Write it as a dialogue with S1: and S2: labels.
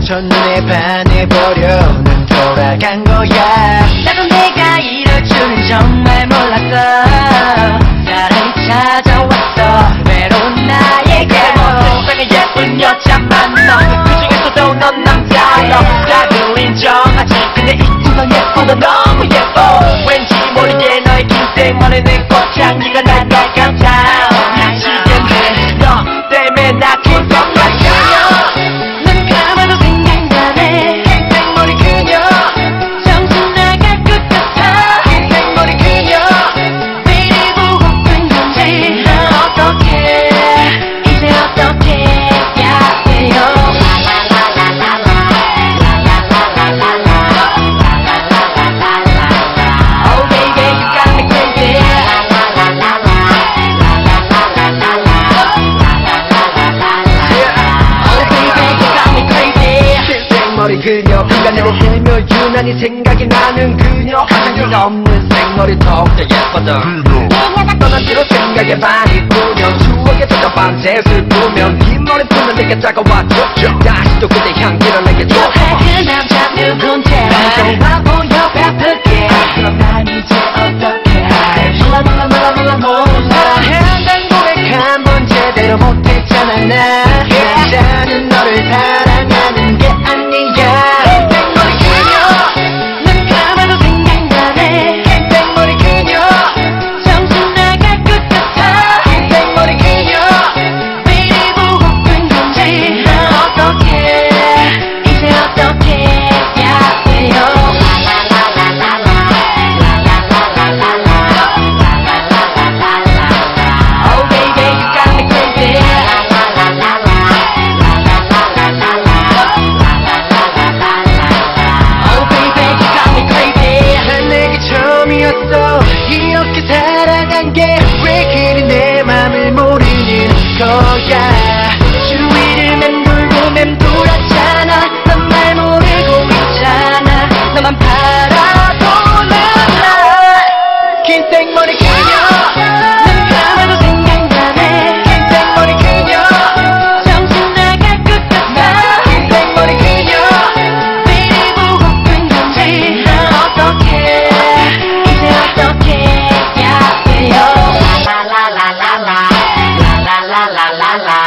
S1: 첫눈에 반해버려 넌 돌아간 거야.
S2: 나도 내가 이럴 줄은 정말 몰랐어. 사랑이 찾아왔어 외로운 나에게.
S1: 세상에 예쁜 여자 만나 그 중에서도 넌 남자로 나도 인정하지. 근데 이쯤 넌 예쁘다 너무 예뻐. 왠지 모르게 너의 긴 생머리 내 꽃향기가 날까 같아. 미치겠네 너 때문에 나 기분 막혀.
S2: 눈 감아도 생각나네
S1: 긴 생머리 그녀
S2: 정신 나갈 것 같아.
S1: 긴 생머리 그녀
S2: 미리 보고픈 건지 난 어떡해 이제 어떻게 해야 돼요. Oh baby you got me crazy. Oh baby you got me crazy.
S1: 긴 생머리 그녀 인간으로 헤며 유난히 생각이 나는 그녀. 화장품 없는 생머리 더욱더 예뻐져. 떠난 뒤로 생각에 많이 꾸며 추억에서 밤새 슬프면 긴 머리 푸는 내게 다가와줘. 다시 또 그때 향기를 내게 줘.
S2: 그 남자 누군데 좋아 보여 베풀게. 그럼 난 이제 어떡해. 몰라
S1: 난 고백 한 번 제대로 못했잖아. 나 여자는 너를 사랑하는 게 아니야. 긴 생머리 그녀
S2: 눈 감아도 생각나네
S1: 긴 생머리 그녀
S2: 정신 나갈 것 같아.
S1: 긴 생머리 그녀
S2: 미리 보고픈 건지 난 어떡해 이제 어떻게 해야 돼요. Oh baby you got me crazy. Oh baby you got me crazy.
S1: 난 내게 처음이었어. 이렇게 살아간 게 왜 그리 내 맘을 모르는 거야. 주위를 맴돌고 맴돌았잖아. 난 말 모르고 있잖아. 너만 바라보는 나. 긴 생머리 그녀
S2: 눈 감아도 생각나네
S1: 긴 생머리 그녀
S2: 정신 나갈 것 같아.
S1: 긴 생머리 그녀
S2: 미리 보고픈 건지 난 어떡해 이제 어떻게 해야 돼요. 라라라라라 라라라라라